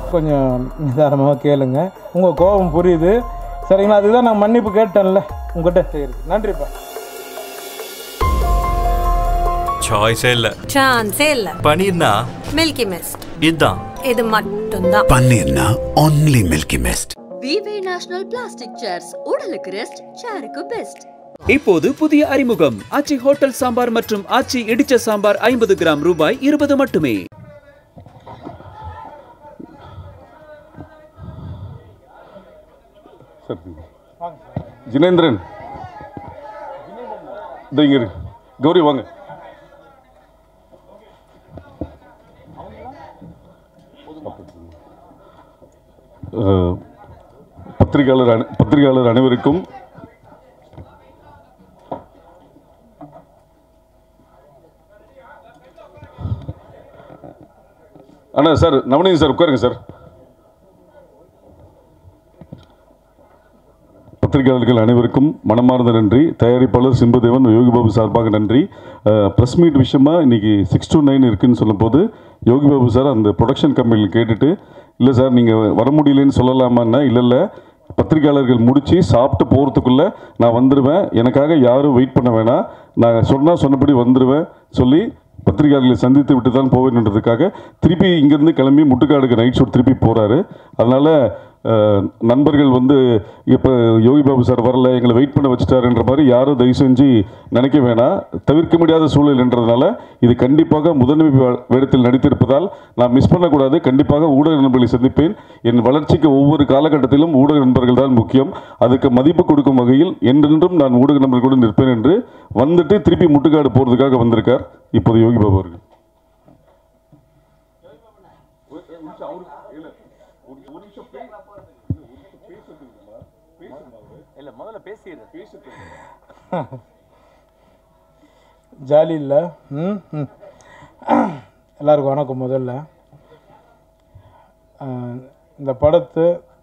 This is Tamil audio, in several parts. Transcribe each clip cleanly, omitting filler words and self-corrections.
கொஞ்சம் நிதானமாக கேளுங்க. உங்கள் கோபம் புரியுது சரிங்களா? அதுதான் நான் மன்னிப்பு கேட்டேன்ல உங்கள்கிட்ட. சரி, நன்றிப்பா. சாய்ஸே இல்ல, சான்ஸே இல்ல. பன்னீர்னா மில்கி மிஸ்ட், இதுதான். இது மட்டும்தான் பன்னீர்னா only மில்கி மிஸ்ட். விவே நேஷனல் பிளாஸ்டிக் சேர்ஸ், உடலுக்கு ரெஸ்ட், சேருக்கு பெஸ்ட். இப்போது புதிய அறிமுகம் ஆச்சி ஹோட்டல் சாம்பார் மற்றும் ஆச்சி இடிச்ச சாம்பார் 50 கிராம் ரூபாய் 20 மட்டுமே. ஜினேந்திரன் கௌரி வாங்க. பத்திரிகையாளர் அனைவருக்கும் அண்ணா சார், நவநீத் சார் உட்காருங்க சார். பத்திரிகையாளர்கள் அனைவருக்கும் மனமார்ந்த நன்றி. தயாரிப்பாளர் சிம்புதேவன், யோகிபாபு சார்பாக நன்றி. ப்ரெஸ் மீட் விஷயமா இன்னைக்கு 6 to 9 இருக்குன்னு சொல்லும் போது யோகிபாபு சார் அந்த ப்ரொடக்ஷன் கம்பெனியில் கேட்டுட்டு, இல்லை சார் நீங்கள் வர முடியலன்னு சொல்லலாமான்னா, இல்லை பத்திரிகையாளர்கள் முடித்து சாப்பிட்டு போகிறதுக்குள்ளே நான் வந்துடுவேன், எனக்காக யாரும் வெயிட் பண்ண வேணாம், நான் சொன்னபடி வந்துடுவேன் சொல்லி பத்திரிகையாளர்களை சந்தித்து விட்டு தான் போவேன்றதுக்காக திருப்பி இங்கேருந்து கிளம்பி முட்டுக்காடுக்கு நைட் ஷூட் திருப்பி போகிறாரு. அதனால் நண்பர்கள் இப்போ யோகிபாபு சார் வரல, எங்களை வெயிட் பண்ண வச்சுட்டாருன்ற மாதிரி யாரும் தயவு செஞ்சு நினைக்க வேணாம். தவிர்க்க முடியாத சூழல் என்றதுனால இது கண்டிப்பாக முதன்மை வேடத்தில் நடித்திருப்பதால் நான் மிஸ் பண்ணக்கூடாது. கண்டிப்பாக ஊடக நண்பர்களை சந்திப்பேன். என் வளர்ச்சிக்கு ஒவ்வொரு காலகட்டத்திலும் ஊடக நண்பர்கள் தான் முக்கியம். அதுக்கு மதிப்பு கொடுக்கும் வகையில் என்றென்றும் நான் ஊடக நண்பர்களுடன் நிற்பேன் என்று வந்துட்டு திருப்பி முட்டுக்காடு போகிறதுக்காக வந்திருக்கார் இப்போது யோகிபாபு அவர்கள். ஜாலி இல்லை. எல்லாருக்கும் வணக்கம். முதல்ல இந்த படத்தை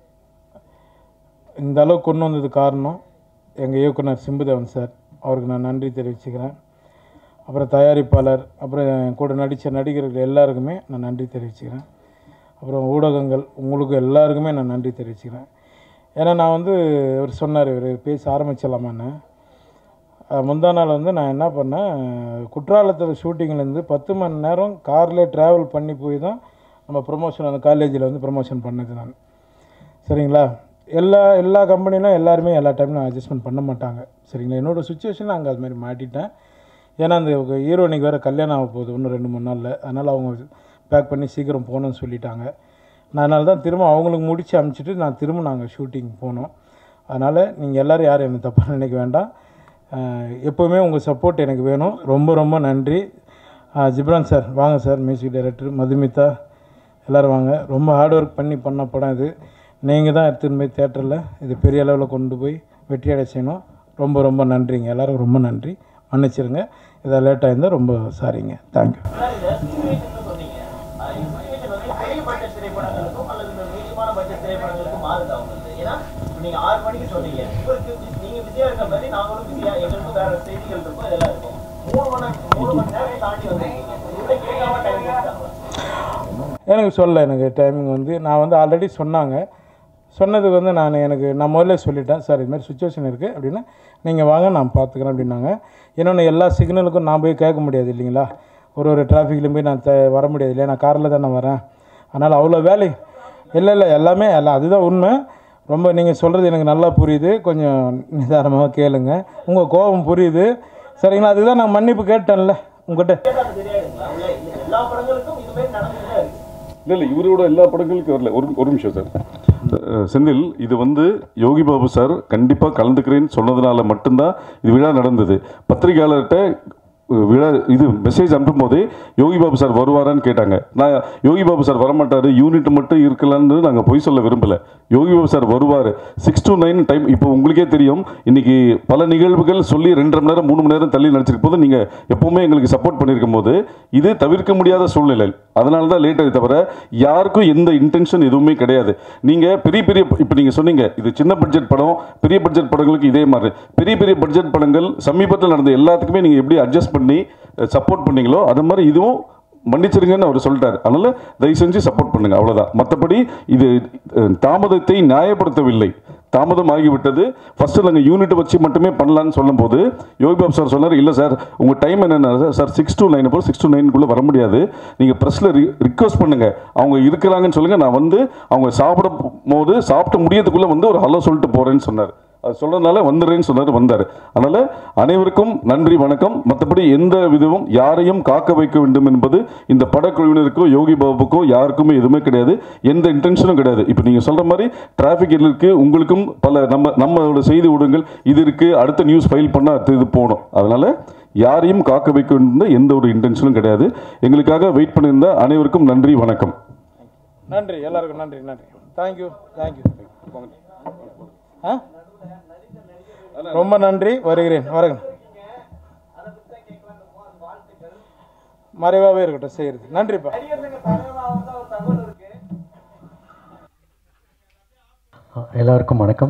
இந்த அளவுக்கு கொண்டு வந்தது காரணம் எங்கள் இயக்குனர் சிம்புதேவன் சார், அவருக்கு நான் நன்றி தெரிவிச்சுக்கிறேன். அப்புறம் தயாரிப்பாளர், அப்புறம் என் கூட நடித்த நடிகர்கள் எல்லாருக்குமே நான் நன்றி தெரிவிச்சுக்கிறேன். அப்புறம் ஊடகங்கள் உங்களுக்கு எல்லாருக்குமே நான் நன்றி தெரிவிச்சுக்கிறேன். ஏன்னா நான் இவர் சொன்னார், இவர் பேச ஆரம்பிச்சிடலாமான்னு. முந்தா நாள் நான் என்ன பண்ணேன், குற்றாலத்தில் ஷூட்டிங்லேருந்து 10 மணி நேரம் கார்லேயே ட்ராவல் பண்ணி போய் தான் நம்ம ப்ரொமோஷன் அந்த காலேஜில் ப்ரொமோஷன் பண்ணது நான். சரிங்களா? எல்லா கம்பெனிலும் எல்லாருமே எல்லா டைம்லையும் அட்ஜஸ்ட்மெண்ட் பண்ண மாட்டாங்க. சரிங்களா? என்னோடய சுச்சுவேஷனில் அங்கே அது மாதிரி மாட்டிட்டேன். ஏன்னா அந்த ஹீரோனிக்கு வேறு கல்யாணம் ஆக போகுது இன்னும் 2-3 நாளில். அதனால் அவங்க பேக் பண்ணி சீக்கிரம் போகணுன்னு சொல்லிட்டாங்க. நான் அதனால தான் திரும்ப அவங்களுக்கு முடித்து அனுப்பிச்சிட்டு நான் திரும்ப நாங்கள் ஷூட்டிங் போனோம். அதனால் நீங்கள் எல்லோரும் யாரும் என்னை தப்பாக நினைக்க வேண்டாம். எப்போவுமே உங்கள் சப்போர்ட் எனக்கு வேணும். ரொம்ப ரொம்ப நன்றி. ஜிப்ரான் சார் வாங்க சார், மியூசிக் டைரக்டர், மதுமிதா எல்லோரும் வாங்க. ரொம்ப ஹார்ட் ஒர்க் பண்ண படம் இது. நீங்கள் தான் எடுத்துன்னு போய் தேட்டரில் இது பெரிய அளவில் கொண்டு போய் வெற்றியடை செய்யணும். ரொம்ப ரொம்ப நன்றிங்க. எல்லோரும் ரொம்ப நன்றி. மன்னிச்சிருங்க இதை லேட்டாக இருந்தால் ரொம்ப சாரிங்க. தேங்க்யூ. எனக்கு சொல்ல எனக்கு டைமிங் நான் ஆல்ரெடி சொன்னதுக்கு நான் முதல்ல சொல்லிட்டேன், சார் இது மாதிரி சுச்சுவேஷன் இருக்குது அப்படின்னா நீங்கள் வாங்க நான் பார்த்துக்கிறேன் அப்படின்னாங்க. இன்னொன்று எல்லா சிக்னலுக்கும் நான் போய் கேட்க முடியாது இல்லைங்களா, ஒரு டிராஃபிக்லையும் போய் நான் வர முடியாது இல்லையா, நான் காரில் தானே வரேன். அதனால் அவ்வளோ வேலை இல்லை எல்லாமே அதுதான் உண்மை. ரொம்ப நீங்கள் சொல்கிறது எனக்கு நல்லா புரியுது. கொஞ்சம் நிதானமாக கேளுங்க. உங்கள் கோபம் புரியுது சரிங்களா? அதுதான் நான் மன்னிப்பு கேட்டேன்ல உங்கள்கிட்ட. இல்லை இவரோட எல்லா படங்களுக்கும் வரல. ஒரு நிமிஷம் சார். செந்தில், இது யோகிபாபு சார் கண்டிப்பாக கலந்துக்கிறேன்னு சொன்னதுனால மட்டும்தான் இது விழா நடந்தது. பத்திரிகையாளர்கிட்ட விழா இது மெசேஜ் அனுப்பும் போதே யோகிபாபு சார் வருவாரான்னு கேட்டாங்க. நான் யோகிபாபு சார் வரமாட்டார், யூனிட் மட்டும் இருக்கலான்னு நாங்கள் பொய் சொல்ல விரும்பலை. யோகிபாபு சார் வருவார். 6 to 9 டைம். இப்போ உங்களுக்கே தெரியும், இன்றைக்கி பல நிகழ்வுகள் சொல்லி 2.5 மணி நேரம் 3 மணி நேரம் தள்ளி நடிச்சிருக்கும் போது நீங்கள் எப்போவுமே எங்களுக்கு சப்போர்ட் பண்ணியிருக்கும் போது இது தவிர்க்க முடியாத சூழ்நிலை. அதனால தான் லேட் ஆகி, தவிர யாருக்கும் எந்த இன்டென்ஷன் எதுவுமே கிடையாது. நீங்கள் பெரிய இப்போ நீங்கள் சொன்னீங்க இது சின்ன பட்ஜெட் படம், பெரிய பட்ஜெட் படங்களுக்கு இதே மாதிரி பெரிய பட்ஜெட் படங்கள் சமீபத்தில் நடந்த எல்லாத்துக்குமே நீங்கள் எப்படி அட்ஜஸ்ட் பண்ணி சப்போர்ட் பண்ணீங்களோ அது மாதிரி இதுவும் மன்னிச்சிருங்கன்னு அவர் சொல்லிட்டார். அதனால் தயவு செஞ்சு சப்போர்ட் பண்ணுங்கள், அவ்வளோதான். மற்றபடி இது தாமதத்தை நியாயப்படுத்தவில்லை, தாமதம் ஆகிவிட்டது. ஃபஸ்ட்டு நாங்கள் யூனிட் வச்சு மட்டுமே பண்ணலான்னு சொல்லும்போது யோகி பாபு சார் சொன்னார், இல்லை சார் உங்கள் டைம் என்னென்ன சார் 6 to 9 6 to 9 வர முடியாது, நீங்கள் ப்ரெஸ்ஸில் ரிக்வஸ்ட் பண்ணுங்கள், அவங்க இருக்கிறாங்கன்னு சொல்லுங்கள், நான் வந்து அவங்க சாப்பிட்டு முடியறதுக்குள்ளே வந்து ஒரு ஹலோ சொல்லிட்டு போகிறேன்னு சொன்னார். அது சொல்கிறதுனால வந்துடுறேன்னு சொன்னார், வந்தார். அதனால் அனைவருக்கும் நன்றி, வணக்கம். மற்றபடி எந்த விதமும் யாரையும் காக்க வைக்க வேண்டும் என்பது இந்த படக்குழுவினருக்கோ யோகி பாபுக்கோ யாருக்குமே எதுவுமே கிடையாது, எந்த இன்டென்ஷனும் கிடையாது. இப்போ நீங்கள் சொல்கிற மாதிரி டிராஃபிக் இருக்குது, உங்களுக்கும் பல நம்மளோட செய்தி ஊடகங்கள் இது இருக்குது, அடுத்த நியூஸ் ஃபைல் பண்ணால் அடுத்து இது போகணும். அதனால் யாரையும் காக்க வைக்க வேண்டும் எந்த ஒரு இன்டென்ஷனும் கிடையாது. எங்களுக்காக வெயிட் பண்ணியிருந்த அனைவருக்கும் நன்றி, வணக்கம். நன்றி, எல்லாருக்கும் நன்றி. தேங்க்யூ. ரொம்ப நன்றி. வருகிறேன். மறைவாகவே இருக்கட்டும் செய்யறது. நன்றிப்பா. எல்லாருக்கும் வணக்கம்.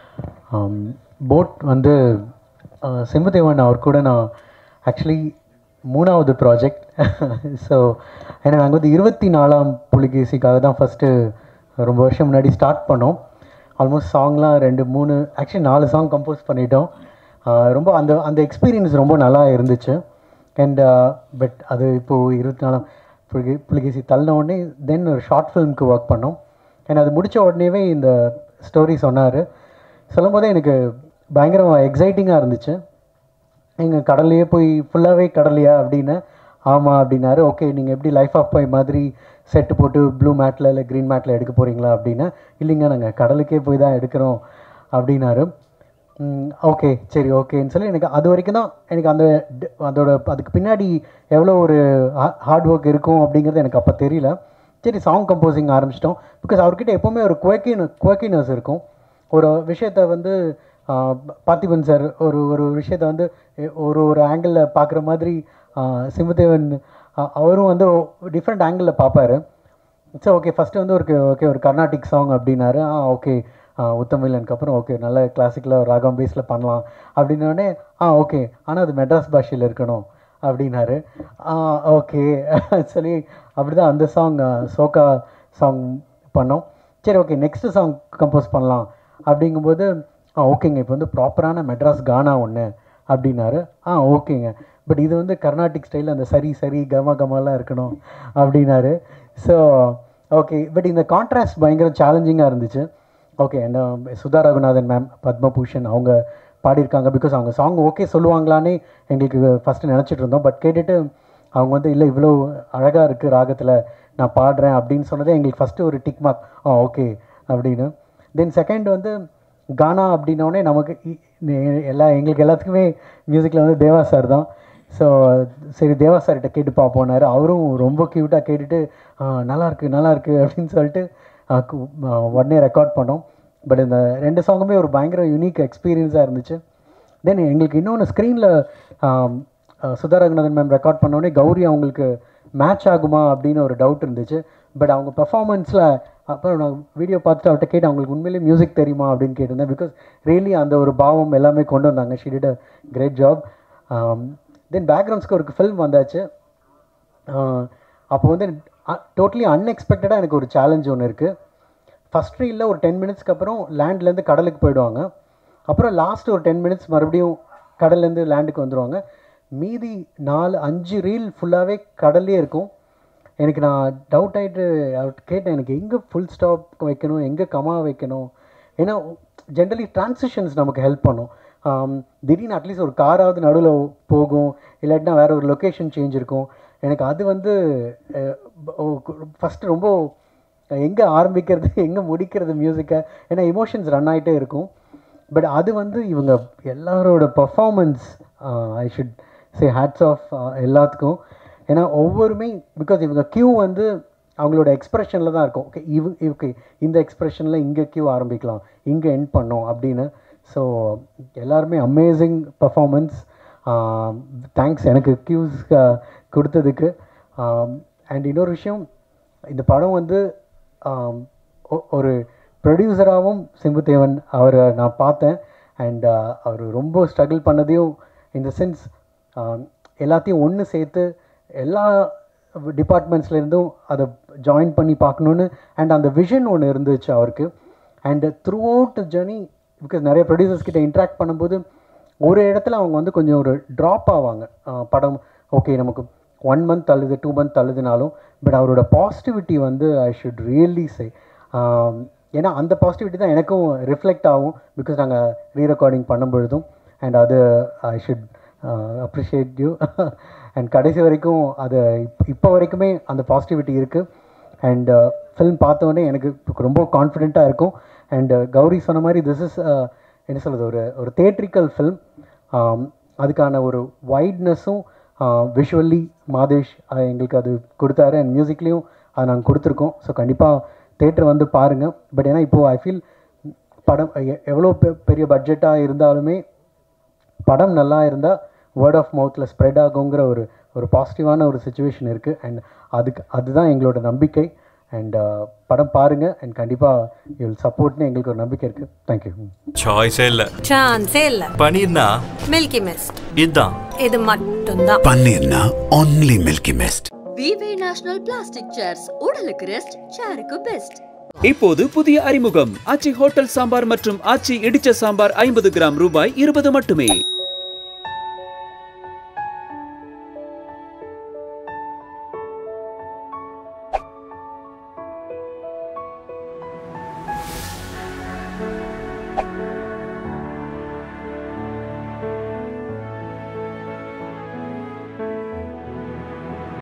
போட் வந்து சிம்புதேவன் அவர் கூட நான் ஆக்சுவலி 3வது ப்ராஜெக்ட். ஸோ ஏன்னா நாங்கள் வந்து 24ஆம் புலிகேசிக்காக தான் ஃபஸ்ட்டு ரொம்ப வருஷம் முன்னாடி ஸ்டார்ட் பண்ணோம். ஆல்மோஸ்ட் சாங்லாம் 2-3 ஆக்சுவலி 4 சாங் கம்போஸ் பண்ணிட்டோம். ரொம்ப அந்த எக்ஸ்பீரியன்ஸ் ரொம்ப நல்லா இருந்துச்சு. அண்ட் பட் அது இப்போது 24ஆம் புலிகேசி தள்ளின உடனே தென் ஒரு ஷார்ட் ஃபிலிம்க்கு ஒர்க் பண்ணோம். அண்ட் அது முடித்த உடனேவே இந்த ஸ்டோரி சொன்னார். சொல்லும் போதே எனக்கு பயங்கர எக்ஸைட்டிங்காக இருந்துச்சு. எங்கள் கடல்லையே போய் ஃபுல்லாகவே கடலையா அப்படின்னு. ஆமாம் அப்படின்னாரு. ஓகே, நீங்கள் எப்படி லைஃப் ஆஃப் பை மாதிரி செட்டு போட்டு ப்ளூ மேட்டில் இல்லை க்ரீன் மேட்டில் எடுக்க போகிறீங்களா அப்படின்னா, இல்லைங்க நாங்கள் கடலுக்கே போய் தான் எடுக்கிறோம் அப்படின்னாரு. ஓகே சரி ஓகேன்னு சொல்லி எனக்கு அது வரைக்கும் தான் எனக்கு அதுக்கு பின்னாடி எவ்வளோ ஒரு ஹார்ட் ஒர்க் இருக்கும் அப்படிங்கிறது எனக்கு அப்போ தெரியல. சரி சாங் கம்போசிங் ஆரம்பிச்சிட்டோம். பிகாஸ் அவர்கிட்ட எப்போவுமே ஒரு குவக்கினஸ் இருக்கும். ஒரு விஷயத்தை வந்து பார்த்திபன் சார் ஒரு விஷயத்தை வந்து ஒரு ஆங்கிளில் பார்க்குற மாதிரி சிம்புதேவன் அவரும் வந்து டிஃப்ரெண்ட் ஆங்கிளில் பார்ப்பார். சரி ஓகே, ஃபஸ்ட்டு வந்து ஒரு கர்நாடிக் சாங் அப்படின்னாரு. ஓகே உத்தமில்லனுக்கு அப்புறம் ஓகே நல்ல கிளாசிக்கில் ராகம் பேஸில் பண்ணலாம் அப்படின்னோடனே ஓகே, ஆனால் அது மெட்ராஸ் பாஷையில் இருக்கணும் அப்படின்னாரு. ஓகே சொல்லி அப்படி தான் அந்த சாங் சோகா சாங் பண்ணோம். சரி ஓகே நெக்ஸ்ட்டு சாங் கம்போஸ் பண்ணலாம் அப்படிங்கும்போது ஓகேங்க இப்போ வந்து ப்ராப்பரான மெட்ராஸ் கானா ஒன்று அப்படின்னாரு. ஓகேங்க, பட் இது வந்து கர்நாடிக் ஸ்டைலில் அந்த சரி கமாலாம் இருக்கணும் அப்படின்னாரு. ஸோ ஓகே, பட் இந்த கான்ட்ராஸ்ட் பயங்கர சேலஞ்சிங்காக இருந்துச்சு. ஓகே, என்ன சுதா ரகுநாதன் மேம், பத்மபூஷன் அவங்க பாடியிருக்காங்க. பிகாஸ் அவங்க சாங் ஓகே சொல்லுவாங்களான்னே எங்களுக்கு ஃபஸ்ட்டு நினச்சிட்டு இருந்தோம். பட் கேட்டுட்டு அவங்க வந்து இல்லை இவ்வளோ அழகாக இருக்குது ராகத்தில் நான் பாடுறேன் அப்படின்னு சொன்னதே எங்களுக்கு ஃபஸ்ட்டு ஒரு டிக் மார்க். ஓகே அப்படின்னு. தென் செகண்ட் வந்து கானா அப்படின்னோடனே நமக்கு எங்களுக்கு எல்லாத்துக்குமே மியூசிக்கில் வந்து தேவா சார் தான். ஸோ சரி தேவா சார்கிட்ட கேட்டு பார்ப்போனார். அவரும் ரொம்ப க்யூட்டாக கேட்டுட்டு நல்லாயிருக்கு அப்படின்னு சொல்லிட்டு உடனே ரெக்கார்ட் பண்ணோம். பட் இந்த 2 சாங்குமே ஒரு பயங்கர யூனிக் எக்ஸ்பீரியன்ஸாக இருந்துச்சு. தென் எங்களுக்கு இன்னொன்று ஸ்க்ரீனில் சுதா ரகுநாதன் மேம் ரெக்கார்ட் பண்ணோடனே கௌரி அவங்களுக்கு மேட்ச் ஆகுமா அப்படின்னு ஒரு டவுட் இருந்துச்சு. பட் அவங்க பெர்ஃபார்மன்ஸில் அப்புறம் நான் வீடியோ பார்த்துட்டு அவர்கிட்ட கேட்டு அவங்களுக்கு உண்மையிலேயே மியூசிக் தெரியுமா அப்படின்னு கேட்டிருந்தேன். பிகாஸ் ரியலி அந்த ஒரு பாவம் எல்லாமே கொண்டு வந்தாங்க. She did a great job. Then background ஸ்கோருக்கு ஃபில்ம் வந்தாச்சு. அப்போ வந்து டோட்டலி அன்எக்ஸ்பெக்டடாக எனக்கு ஒரு சேலஞ்ச் ஒன்று இருக்குது. ஃபஸ்ட் ரீலில் ஒரு 10 மினிட்ஸ்க்கு அப்புறம் லேண்ட்லேருந்து கடலுக்கு போயிடுவாங்க. அப்புறம் லாஸ்ட் ஒரு 10 மினிட்ஸ் மறுபடியும் கடல்லேருந்து லேண்டுக்கு வந்துடுவாங்க. மீதி 4-5 ரீல் ஃபுல்லாகவே கடல்லே இருக்கும். எனக்கு நான் டவுட் ஆகிட்டு அவர்கிட்ட கேட்டேன், எனக்கு எங்கே ஃபுல் ஸ்டாப் வைக்கணும், எங்கே கமா வைக்கணும். ஏன்னா ஜென்ரலி டிரான்சிஷன்ஸ் நமக்கு ஹெல்ப் பண்ணும். திடீர்னு அட்லீஸ்ட் ஒரு காராவது நடுவில் போகும், இல்லாட்டினா வேறு ஒரு லொக்கேஷன் சேஞ்ச் இருக்கும். எனக்கு அது வந்து ஃபஸ்ட்டு ரொம்ப எங்கே ஆரம்பிக்கிறது எங்கே முடிக்கிறது மியூசிக்கை, ஏன்னா எமோஷன்ஸ் ரன் ஆகிட்டே இருக்கும். பட் அது வந்து இவங்க எல்லாரோட performance I should say hats off எல்லாத்துக்கும். ஏன்னா ஒவ்வொருமே பிகாஸ் இவங்க கியூ வந்து அவங்களோட எக்ஸ்ப்ரெஷனில் தான் இருக்கும். ஓகே இவங்க இந்த எக்ஸ்ப்ரெஷனில் இங்கே கியூ ஆரம்பிக்கலாம், இங்கே எண்ட் பண்ணோம் அப்படின்னு. ஸோ எல்லாருமே அமேசிங் பர்ஃபார்மன்ஸ். தேங்க்ஸ் எனக்கு கியூஸ் கொடுத்ததுக்கு. அண்ட் இன்னொரு விஷயம், இந்த படம் வந்து ஒரு ப்ரொடியூசராகவும் சிம்புதேவன் அவரை நான் பார்த்தேன். அண்ட் அவர் ரொம்ப ஸ்ட்ரகிள் பண்ணதையும் இந்த சென்ஸ் எல்லாத்தையும் ஒன்று சேர்த்து எல்லா டிபார்ட்மெண்ட்ஸ்லேருந்தும் அதை ஜாயின் பண்ணி பார்க்கணுன்னு அண்ட் அந்த விஷன் ஒன்று இருந்துச்சு அவருக்கு. And throughout journey because நிறைய ப்ரொடியூசர்ஸ் கிட்ட இன்ட்ராக்ட் பண்ணும்போது ஒரு இடத்துல அவங்க வந்து கொஞ்சம் ஒரு ட்ராப் ஆவாங்க. படம் ஓகே நமக்கு 1 month தள்ளுது 2 month தள்ளுதுனாலும் பட் அவரோட பாசிட்டிவிட்டி வந்து ஐ ஷுட் ரியலி சே. ஏன்னா அந்த பாசிட்டிவிட்டி தான் எனக்கும் ரிஃப்ளெக்ட் ஆகும் பிகாஸ் நாங்கள் ரீரெக்கார்டிங் பண்ணும்பொழுதும். அண்ட் அது I should appreciate you. And கடைசி வரைக்கும் அது இப்போ வரைக்குமே அந்த பாசிட்டிவிட்டி இருக்குது. அண்ட் ஃபில்ம் பார்த்தோன்னே எனக்கு ரொம்ப கான்ஃபிடெண்ட்டாக இருக்கும். அண்ட் கௌரி சொன்ன மாதிரி திஸ் இஸ் என்ன சொல்கிறது ஒரு தேட்ரிக்கல் ஃபில்ம். அதுக்கான ஒரு வைட்னஸும் விஷுவல்லி மாதேஷ் எங்களுக்கு அது கொடுத்தாரு. அண்ட் மியூசிக்லேயும் அது நாங்கள் கொடுத்துருக்கோம். ஸோ கண்டிப்பாக தேட்டர் வந்து பாருங்கள். பட் ஏன்னா இப்போது ஐ ஃபீல் படம் எவ்வளோ பெரிய பட்ஜெட்டாக இருந்தாலுமே படம் நல்லா இருந்தால் வேர்ட் ஆஃப் மவுத்தில் ஸ்ப்ரெட் ஆகுங்கிற ஒரு பாசிட்டிவான ஒரு சுச்சுவேஷன் இருக்குது. அண்ட் அதுதான் எங்களோட நம்பிக்கை. அண்ட் படம் பாருங்கள் அண்ட் கண்டிப்பாக யூ வில் சப்போர்ட்னு எங்களுக்கு ஒரு நம்பிக்கை இருக்குது. தேங்க்யூ. சாய்ஸே இல்ல. சான்ஸே இல்ல. பன்னீர்னா மில்கி மிஸ்ட். இதுதான். இது மட்டும்தான். பன்னீர்னா only Milky Mist. விவே நேஷனல் பிளாஸ்டிக் சேர்ஸ் உடலுக்கு ரெஸ்ட், சேருக்கு பெஸ்ட். இப்போது புதிய அறிமுகம் ஆச்சி ஹோட்டல் சாம்பார் மற்றும் ஆச்சி இடிச்ச சாம்பார் 50 கிராம் ரூபாய் 20 மட்டுமே.